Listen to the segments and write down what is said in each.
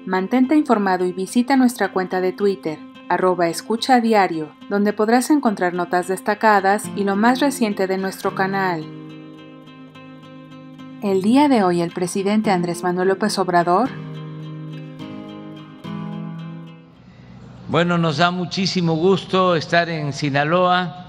Mantente informado y visita nuestra cuenta de Twitter, @escuchadiario, donde podrás encontrar notas destacadas y lo más reciente de nuestro canal. El día de hoy el presidente Andrés Manuel López Obrador. Bueno, nos da muchísimo gusto estar en Sinaloa,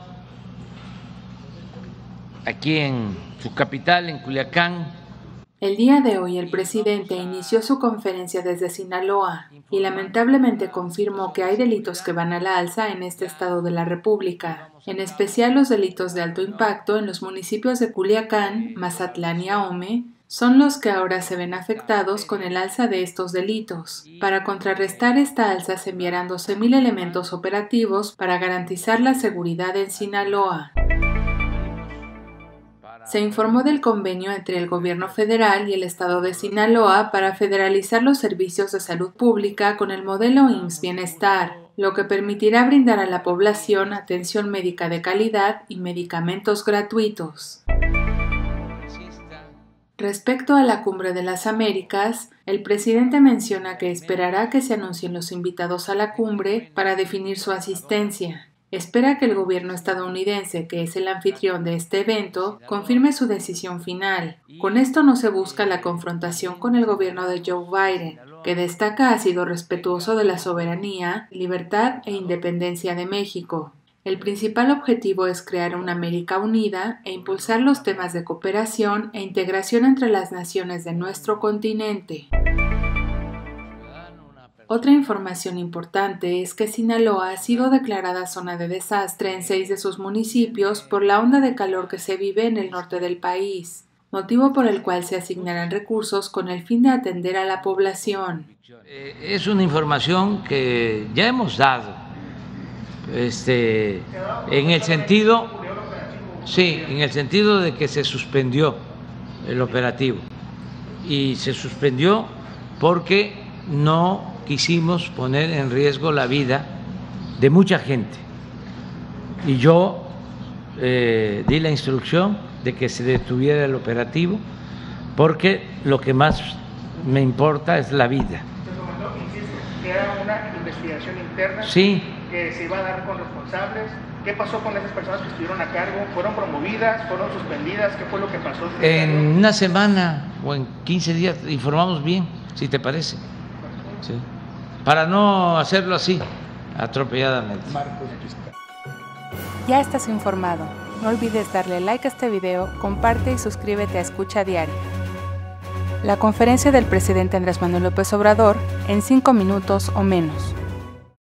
aquí en su capital, en Culiacán. El día de hoy el presidente inició su conferencia desde Sinaloa y lamentablemente confirmó que hay delitos que van a la alza en este estado de la República, en especial los delitos de alto impacto en los municipios de Culiacán, Mazatlán y Ahome, son los que ahora se ven afectados con el alza de estos delitos. Para contrarrestar esta alza se enviarán 12,000 elementos operativos para garantizar la seguridad en Sinaloa. Se informó del convenio entre el gobierno federal y el estado de Sinaloa para federalizar los servicios de salud pública con el modelo IMSS Bienestar, lo que permitirá brindar a la población atención médica de calidad y medicamentos gratuitos. Respecto a la Cumbre de las Américas, el presidente menciona que esperará que se anuncien los invitados a la cumbre para definir su asistencia. Espera que el gobierno estadounidense, que es el anfitrión de este evento, confirme su decisión final. Con esto no se busca la confrontación con el gobierno de Joe Biden, que destaca ha sido respetuoso de la soberanía, libertad e independencia de México. El principal objetivo es crear una América unida e impulsar los temas de cooperación e integración entre las naciones de nuestro continente. Otra información importante es que Sinaloa ha sido declarada zona de desastre en 6 de sus municipios por la onda de calor que se vive en el norte del país, motivo por el cual se asignarán recursos con el fin de atender a la población. Es una información que ya hemos dado, en el sentido de que se suspendió el operativo, y se suspendió porque no quisimos poner en riesgo la vida de mucha gente, y yo di la instrucción de que se detuviera el operativo porque lo que más me importa es la vida. Que era una investigación interna, sí, que se iba a dar con responsables. ¿Qué pasó con esas personas que estuvieron a cargo? ¿Fueron promovidas? ¿Fueron suspendidas? ¿Qué fue lo que pasó? En una semana o en 15 días informamos bien, si te parece. Sí. Para no hacerlo así, atropelladamente. Ya estás informado. No olvides darle like a este video, comparte y suscríbete a Escucha Diario. La conferencia del presidente Andrés Manuel López Obrador en 5 minutos o menos.